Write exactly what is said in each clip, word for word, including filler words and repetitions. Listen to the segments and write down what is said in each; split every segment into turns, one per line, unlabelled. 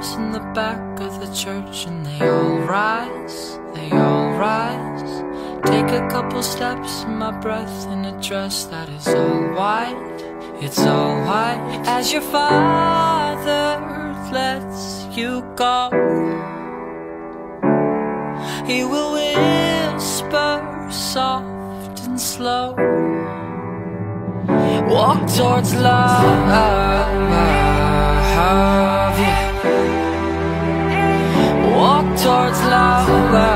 steps in the back of the church, and they all rise, they all rise. Take a couple steps, and my breath in a dress that is all white, it's all white. As your father lets you go, he will whisper soft and slow. Walk towards love, yeah. Walk towards love,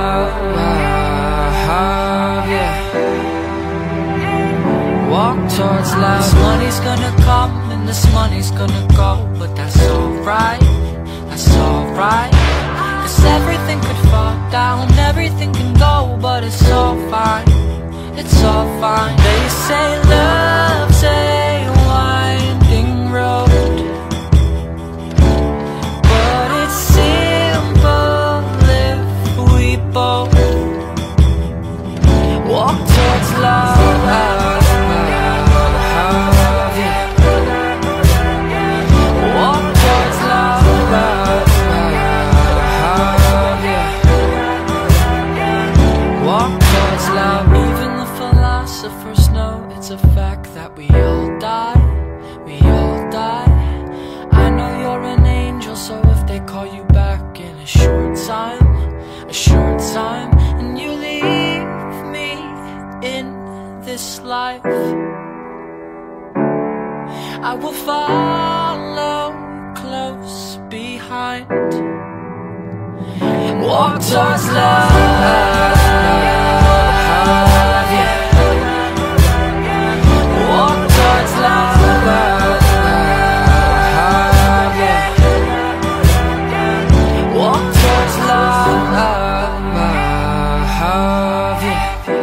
yeah. Walk towards love. This money's gonna come and this money's gonna go, but that's alright, that's alright. Cause everything could fall down, everything can go, but it's all fine, it's all fine. They say love's a winding road, but it's simple if we both walk towards love, yeah. Walk towards love, yeah. Walk towards love. Even the philosophers know it's a fact that we all die, we all die. I know you're an angel, so if they call you back in a short time, a short time, and you leave me in this life, I will follow close behind. Walk towards love, yeah. Walk towards love, yeah. Walk towards love, yeah.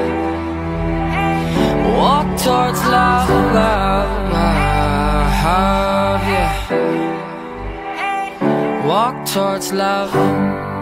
Walk towards love, yeah. Walk towards love.